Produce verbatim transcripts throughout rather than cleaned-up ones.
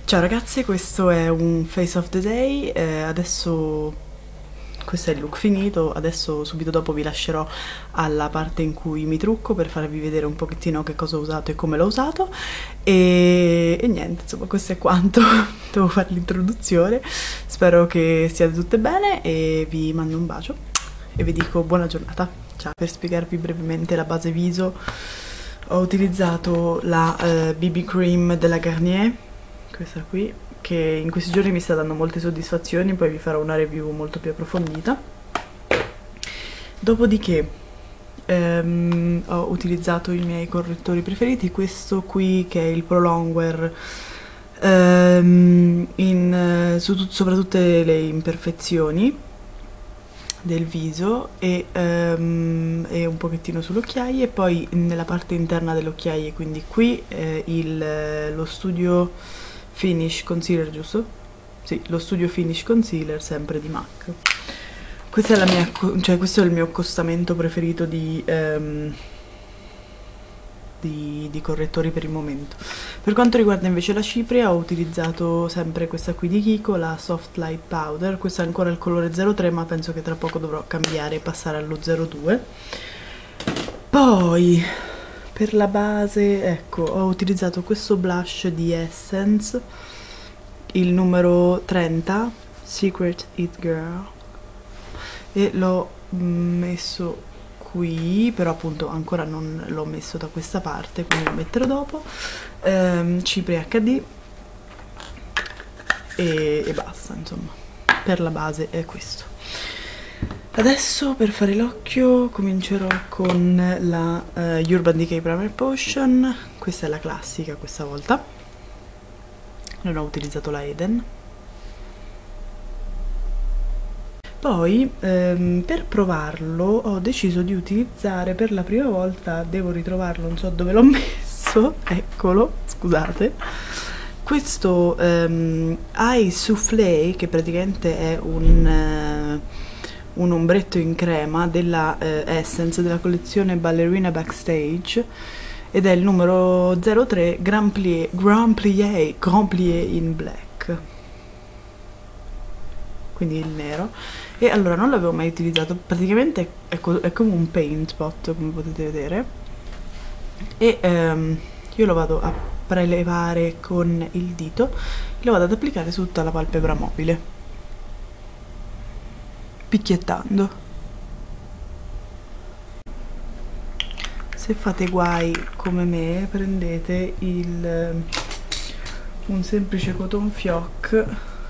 Ciao ragazze, questo è un Face of the Day, eh, adesso questo è il look finito, adesso subito dopo vi lascerò alla parte in cui mi trucco per farvi vedere un pochettino che cosa ho usato e come l'ho usato e, e niente, insomma questo è quanto, devo fare l'introduzione, spero che stiate tutte bene e vi mando un bacio e vi dico buona giornata. Ciao, per spiegarvi brevemente la base viso ho utilizzato la eh, B B Cream della Garnier, questa qui, che in questi giorni mi sta dando molte soddisfazioni, poi vi farò una review molto più approfondita. Dopodiché ehm, ho utilizzato i miei correttori preferiti, questo qui che è il Pro Longwear ehm, in, su tut- sopra tutte le imperfezioni del viso e, um, e un pochettino sulle occhiaie, e poi nella parte interna delle occhiaie, quindi qui eh, il, lo Studio Finish Concealer, giusto? Sì, lo Studio Finish Concealer sempre di MAC. Questa è la mia, cioè questo è il mio accostamento preferito di, um, di, di correttori per il momento. Per quanto riguarda invece la cipria ho utilizzato sempre questa qui di Kiko, la Soft Light Powder, questo è ancora il colore zero tre ma penso che tra poco dovrò cambiare e passare allo zero due. Poi per la base, ecco, ho utilizzato questo blush di Essence, il numero trenta, Secret It Girl, e l'ho messo qui, però appunto ancora non l'ho messo da questa parte, quindi lo metterò dopo. ehm, Cipria H D e, e basta, insomma, per la base è questo. Adesso per fare l'occhio comincerò con la uh, Urban Decay Primer Potion, questa è la classica questa volta, non ho utilizzato la Eden. Poi ehm, per provarlo ho deciso di utilizzare per la prima volta, devo ritrovarlo, non so dove l'ho messo, eccolo, scusate, questo ehm, Eye Soufflé, che praticamente è un, eh, un ombretto in crema della eh, Essence, della collezione Ballerina Backstage, ed è il numero zero tre Grand Plié, Grand Plié, Grand Plié in Black, quindi il nero. E allora non l'avevo mai utilizzato, praticamente è, co è come un paint pot, come potete vedere, e ehm, io lo vado a prelevare con il dito e lo vado ad applicare su tutta la palpebra mobile, picchiettando. Se fate guai come me, prendete il, un semplice cotton fioc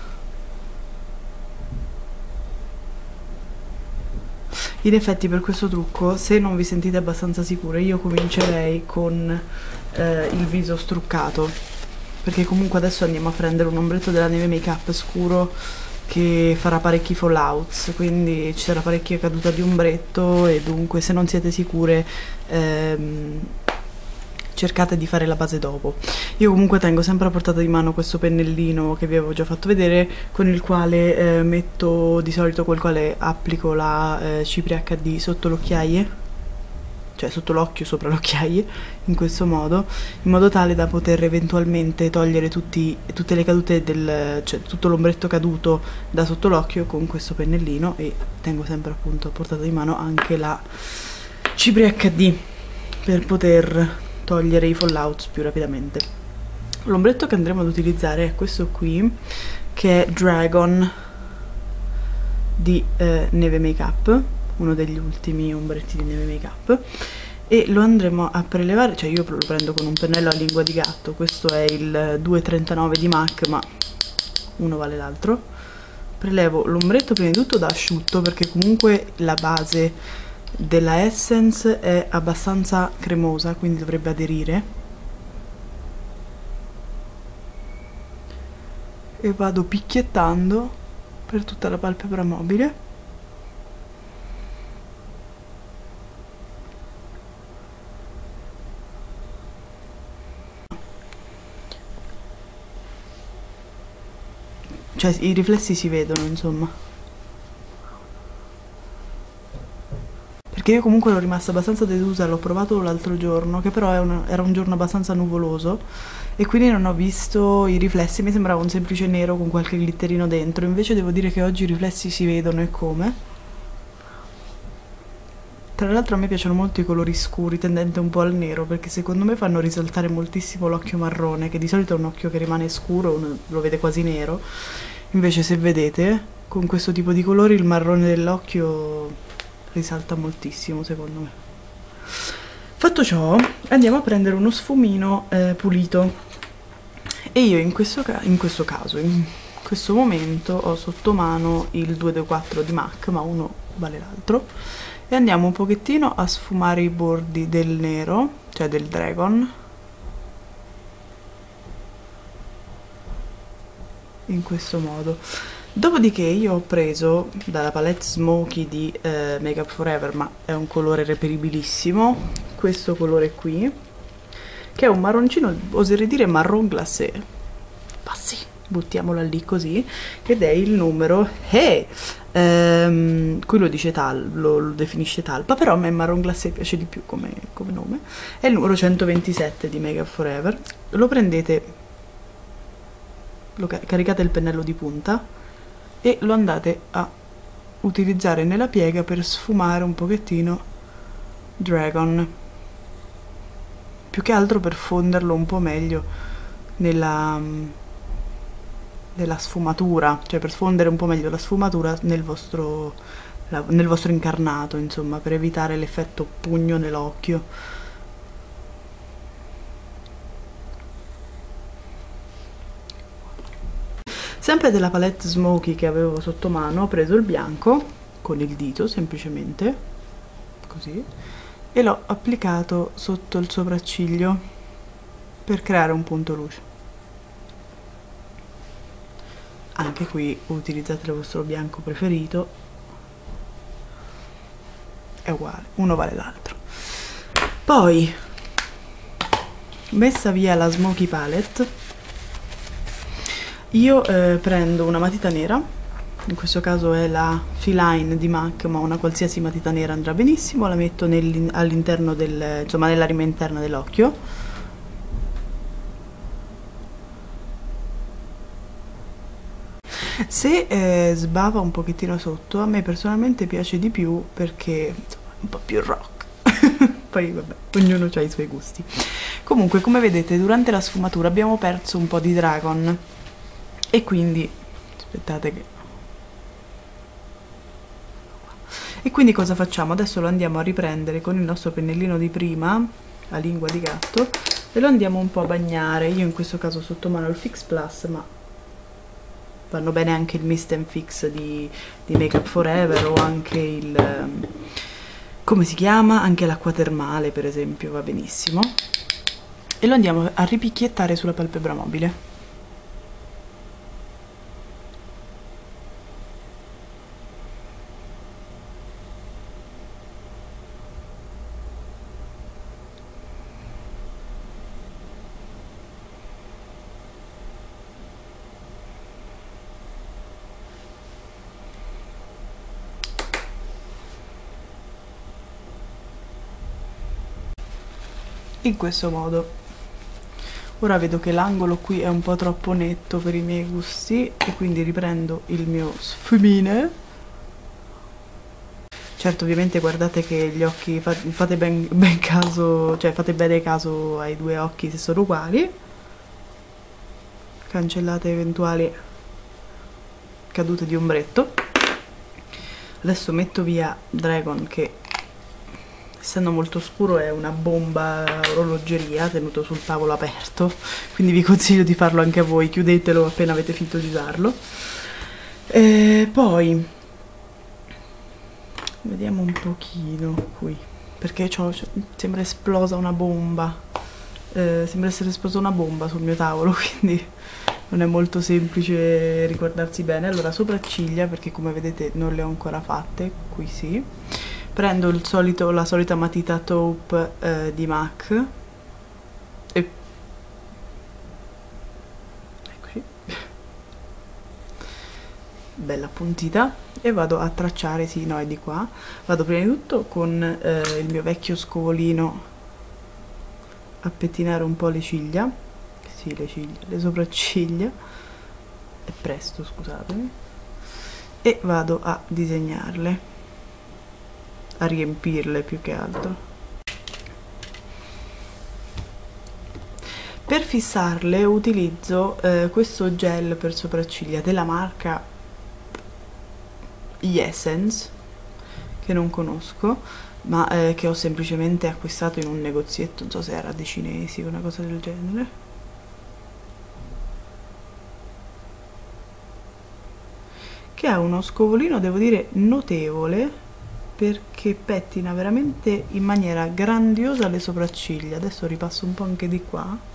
In effetti per questo trucco, se non vi sentite abbastanza sicure, io comincerei con eh, il viso struccato, perché comunque adesso andiamo a prendere un ombretto della Neve Makeup scuro che farà parecchi fallouts, quindi ci sarà parecchia caduta di ombretto e dunque se non siete sicure ehm, cercate di fare la base dopo. Io comunque tengo sempre a portata di mano questo pennellino che vi avevo già fatto vedere, con il quale eh, metto di solito, col quale applico la eh, Cipria H D sotto le occhiaie, cioè sotto l'occhio, sopra le occhiaie, in questo modo, in modo tale da poter eventualmente togliere tutti, tutte le cadute del, cioè tutto l'ombretto caduto da sotto l'occhio con questo pennellino, e tengo sempre appunto a portata di mano anche la Cipria H D per poter togliere i fallouts più rapidamente. L'ombretto che andremo ad utilizzare è questo qui, che è Dragon di eh, Neve Makeup, uno degli ultimi ombretti di Neve Makeup, e lo andremo a prelevare, cioè io lo prendo con un pennello a lingua di gatto, questo è il due trentanove di MAC ma uno vale l'altro. Prelevo l'ombretto prima di tutto da asciutto, perché comunque la base della Essence è abbastanza cremosa, quindi dovrebbe aderire, e vado picchiettando per tutta la palpebra mobile. Cioè i riflessi si vedono, insomma, perché io comunque ero rimasta abbastanza delusa, l'ho provato l'altro giorno, che però è una- era un giorno abbastanza nuvoloso e quindi non ho visto i riflessi, mi sembrava un semplice nero con qualche glitterino dentro, invece devo dire che oggi i riflessi si vedono e come. Tra l'altro a me piacciono molto i colori scuri, tendente un po' al nero, perché secondo me fanno risaltare moltissimo l'occhio marrone, che di solito è un occhio che rimane scuro, uno lo vede quasi nero. Invece se vedete, con questo tipo di colori il marrone dell'occhio risalta moltissimo, secondo me. Fatto ciò, andiamo a prendere uno sfumino eh, pulito. E io in questo, ca- in questo caso, in questo momento, ho sotto mano il due due quattro di MAC, ma uno vale l'altro. E andiamo un pochettino a sfumare i bordi del nero, cioè del Dragon, in questo modo. Dopodiché io ho preso dalla palette Smoky di eh, Make Up For Ever, ma è un colore reperibilissimo, questo colore qui, che è un marroncino, oserei dire marron glacé. Ma sì, buttiamola lì così, ed è il numero E. Ehm, qui lo dice tal, lo, lo definisce talpa, però a me marron glacé piace di più come, come nome. È il numero centoventisette di Make Up For Ever. Lo prendete, lo car- caricate il pennello di punta e lo andate a utilizzare nella piega per sfumare un pochettino Dragon, più che altro per fonderlo un po' meglio nella, nella sfumatura, cioè per sfondere un po' meglio la sfumatura nel vostro, la- nel vostro incarnato, insomma, per evitare l'effetto pugno nell'occhio. Sempre della palette Smoky che avevo sotto mano, ho preso il bianco con il dito semplicemente, così, e l'ho applicato sotto il sopracciglio per creare un punto luce. Anche qui utilizzate il vostro bianco preferito, è uguale, uno vale l'altro. Poi, messa via la Smoky Palette, io eh, prendo una matita nera, in questo caso è la Feline di MAC, ma una qualsiasi matita nera andrà benissimo, la metto all'interno del, insomma nella rima interna dell'occhio. Se eh, sbava un pochettino sotto, a me personalmente piace di più perché insomma, è un po' più rock. Poi vabbè, ognuno ha i suoi gusti. Comunque, come vedete, durante la sfumatura abbiamo perso un po' di Dragon e quindi aspettate che e quindi cosa facciamo? Adesso lo andiamo a riprendere con il nostro pennellino di prima, a lingua di gatto, e lo andiamo un po' a bagnare. Io in questo caso ho sotto mano il Fix Plus, ma vanno bene anche il Mist and Fix di, di Make Up For Ever, o anche il, come si chiama? Anche l'acqua termale, per esempio, va benissimo. E lo andiamo a ripicchiettare sulla palpebra mobile. In questo modo. Ora vedo che l'angolo qui è un po' troppo netto per i miei gusti e quindi riprendo il mio sfumine. Certo, ovviamente guardate che gli occhi, fate ben, ben caso, cioè fate bene caso ai due occhi se sono uguali. Cancellate eventuali cadute di ombretto. Adesso metto via Dragon, che essendo molto scuro è una bomba orologeria tenuto sul tavolo aperto, quindi vi consiglio di farlo anche a voi, chiudetelo appena avete finito di usarlo. E poi vediamo un pochino qui, perché sembra esplosa una bomba, eh, sembra essere esplosa una bomba sul mio tavolo, quindi non è molto semplice ricordarsi bene. Allora, sopracciglia, perché come vedete non le ho ancora fatte, qui sì. Prendo il solito, la solita matita taupe eh, di MAC e eccoci. bella appuntita, e vado a tracciare, sì, no, è di qua. Vado prima di tutto con eh, il mio vecchio scovolino a pettinare un po' le ciglia, sì, le ciglia, le sopracciglia, è presto, scusatemi, e vado a disegnarle, a riempirle più che altro. Per fissarle utilizzo eh, questo gel per sopracciglia della marca Essence, che non conosco, ma eh, che ho semplicemente acquistato in un negozietto, non so se era dei cinesi o una cosa del genere. Che ha uno scovolino, devo dire, notevole, perché pettina veramente in maniera grandiosa le sopracciglia. Adesso ripasso un po' anche di qua.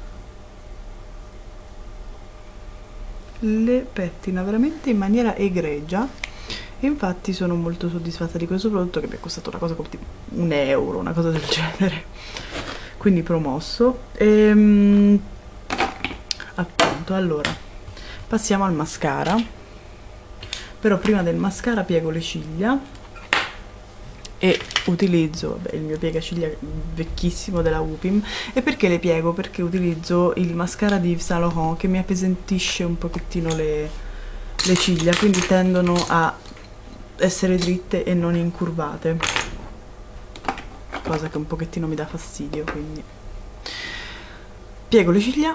Le pettina veramente in maniera egregia. Infatti sono molto soddisfatta di questo prodotto, che mi è costato una cosa come tipo un euro, una cosa del genere, quindi promosso. Ehm, appunto, allora passiamo al mascara. Però prima del mascara piego le ciglia e utilizzo, vabbè, il mio piegaciglia vecchissimo della Upim. E perché le piego? Perché utilizzo il mascara di Yves Saint Laurent, che mi appesantisce un pochettino le, le ciglia, quindi tendono a essere dritte e non incurvate, cosa che un pochettino mi dà fastidio, quindi piego le ciglia,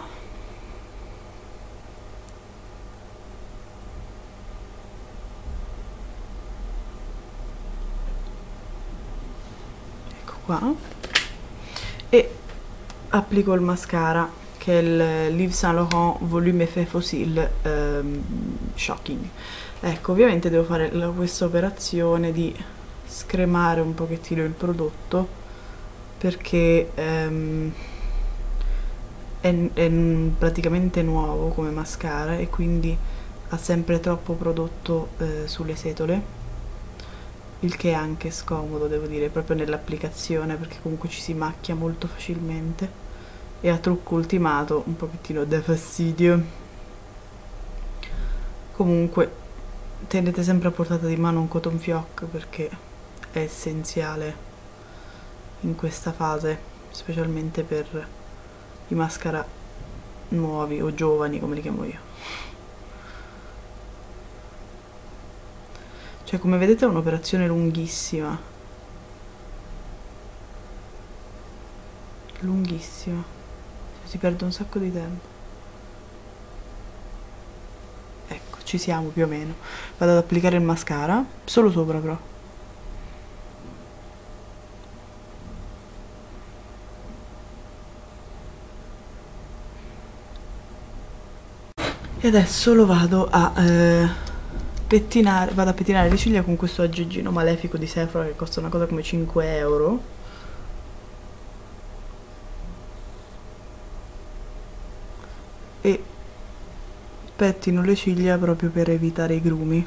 ecco qua, e applico il mascara, che è il Yves Saint Laurent Volume Effet Fossil um, Shocking. Ecco, ovviamente devo fare questa operazione di scremare un pochettino il prodotto, perché um, è, è praticamente nuovo come mascara e quindi ha sempre troppo prodotto eh, sulle setole, il che è anche scomodo, devo dire, proprio nell'applicazione, perché comunque ci si macchia molto facilmente e a trucco ultimato un pochettino dà fastidio. Comunque tenete sempre a portata di mano un cotton fioc, perché è essenziale in questa fase, specialmente per i mascara nuovi o giovani, come li chiamo io. Cioè, come vedete è un'operazione lunghissima, lunghissima, cioè, si perde un sacco di tempo. Ecco, ci siamo più o meno. Vado ad applicare il mascara, solo sopra però. E adesso lo vado a eh, pettinare, vado a pettinare le ciglia con questo aggeggino malefico di Sephora, che costa una cosa come cinque euro. E pettino le ciglia proprio per evitare i grumi.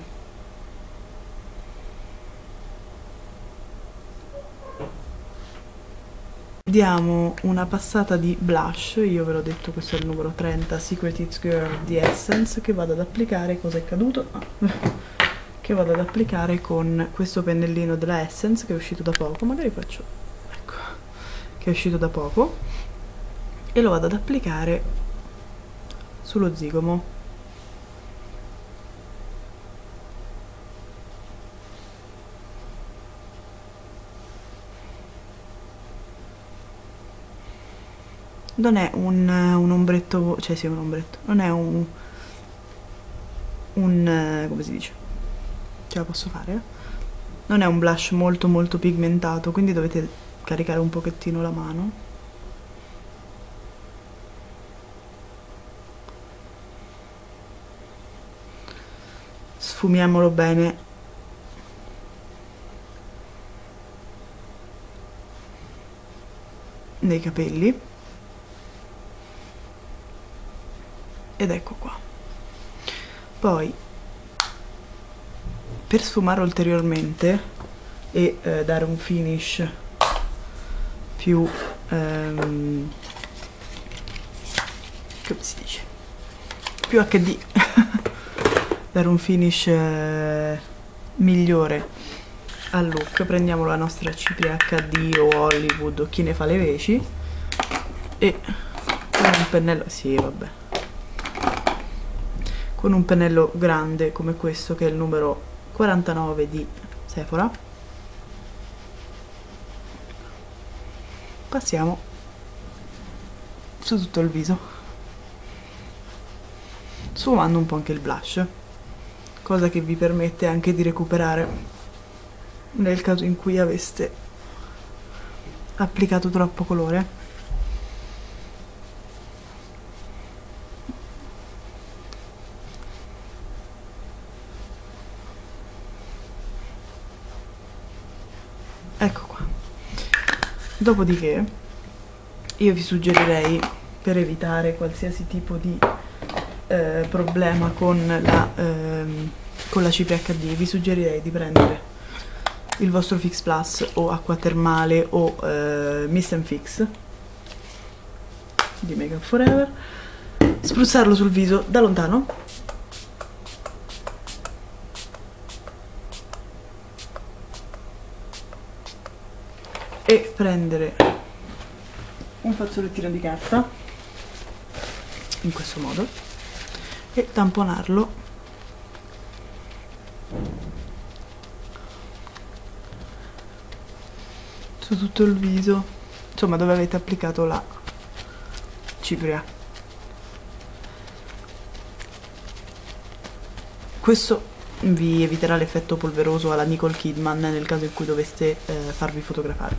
Diamo una passata di blush, io ve l'ho detto, questo è il numero trenta, Secret It's Girl di Essence, che vado ad applicare, cosa è caduto? Ah. Che vado ad applicare con questo pennellino della Essence, che è uscito da poco, magari faccio, ecco, che è uscito da poco, e lo vado ad applicare sullo zigomo. Non è un, un ombretto, cioè sì, un ombretto, non è un, un, come si dice, ce la posso fare? Non è un blush molto molto pigmentato, quindi dovete caricare un pochettino la mano. Sfumiamolo bene. Nei capelli. Ed ecco qua. Poi, per sfumare ulteriormente e eh, dare un finish più ehm, come si dice, più acca di dare un finish eh, migliore al look, prendiamo la nostra cipria acca di o Hollywood o chi ne fa le veci e con un pennello, sì vabbè, con un pennello grande come questo che è il numero quarantanove di Sephora passiamo su tutto il viso, sfumando un po' anche il blush, cosa che vi permette anche di recuperare nel caso in cui aveste applicato troppo colore. Ecco qua. Dopodiché io vi suggerirei, per evitare qualsiasi tipo di eh, problema con la, ehm, con la cipria acca di, vi suggerirei di prendere il vostro Fix Plus o acqua termale o eh, Mist and Fix di Makeup Forever, spruzzarlo sul viso da lontano e prendere un fazzolettino di carta in questo modo e tamponarlo su tutto il viso, insomma dove avete applicato la cipria. Questo vi eviterà l'effetto polveroso alla Nicole Kidman nel caso in cui doveste eh, farvi fotografare.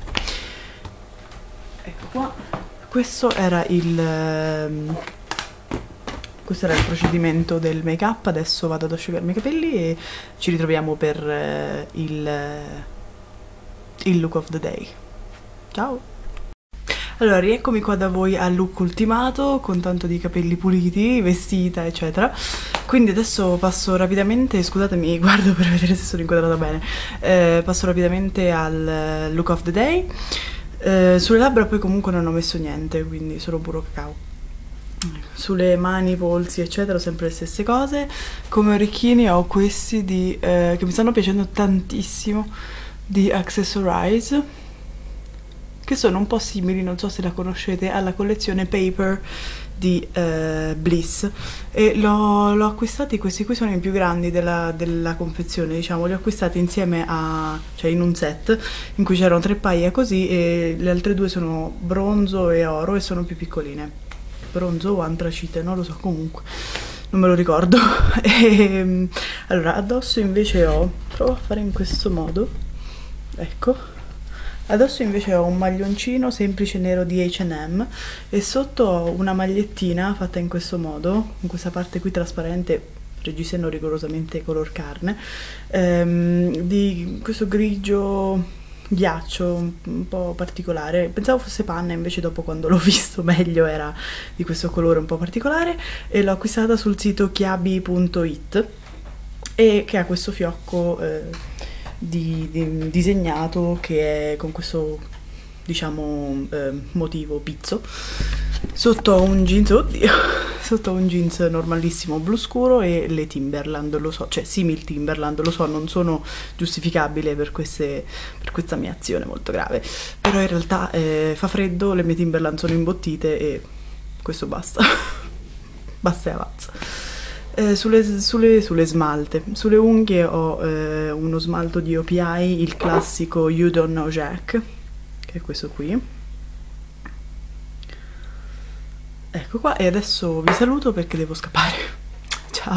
Ecco qua, questo era il ehm, questo era il procedimento del make up. Adesso vado ad asciugarmi i capelli e ci ritroviamo per eh, il il look of the day. Ciao! Allora, rieccomi qua da voi al look ultimato, con tanto di capelli puliti, vestita, eccetera. Quindi adesso passo rapidamente, scusatemi, guardo per vedere se sono inquadrata bene, eh, passo rapidamente al look of the day. Eh, sulle labbra poi comunque non ho messo niente, quindi solo puro cacao. Sulle mani, polsi, eccetera, sempre le stesse cose. Come orecchini ho questi di, eh, che mi stanno piacendo tantissimo, di Accessorize, che sono un po' simili, non so se la conoscete, alla collezione Paper di eh, Bliss, e l'ho acquistati, questi qui sono i più grandi della, della confezione, diciamo, li ho acquistati insieme a, cioè in un set in cui c'erano tre paia così, e le altre due sono bronzo e oro e sono più piccoline, bronzo o antracite, non lo so, comunque non me lo ricordo. E, allora, addosso invece ho, provo a fare in questo modo, ecco. Adesso invece ho un maglioncino semplice nero di acca e emme e sotto ho una magliettina fatta in questo modo, con questa parte qui trasparente, reggiseno rigorosamente color carne, ehm, di questo grigio ghiaccio un, un po' particolare. Pensavo fosse panna, invece dopo quando l'ho visto meglio era di questo colore un po' particolare, e l'ho acquistata sul sito chiabi punto it, e che ha questo fiocco eh, Di, di, disegnato, che è con questo, diciamo, eh, motivo pizzo. Sotto ho un jeans, oddio, sotto ho un jeans normalissimo blu scuro e le Timberland, lo so, cioè simil Timberland, lo so, non sono giustificabile per, queste, per questa mia azione molto grave, però in realtà eh, fa freddo, le mie Timberland sono imbottite e questo basta, basta e avanza. Eh, sulle, sulle, sulle smalte, sulle unghie ho eh, uno smalto di O P I, il classico You Don't Know Jack, che è questo qui. Ecco qua, e adesso vi saluto perché devo scappare.